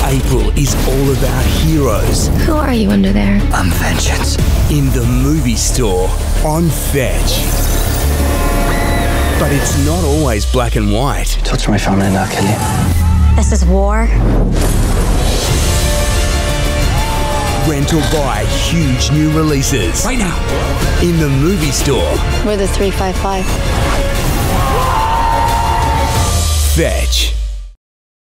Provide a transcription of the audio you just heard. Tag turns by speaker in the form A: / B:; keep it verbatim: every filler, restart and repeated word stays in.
A: April is all about heroes.
B: Who are you under there?
C: I'm vengeance.
A: In the movie store on Fetch. But it's not always black and white.
C: Touch my family and I'll kill you.
D: This is war.
A: Rent or buy huge new releases.
C: Right now.
A: In the movie store.
D: We're the three five five.
A: Fetch.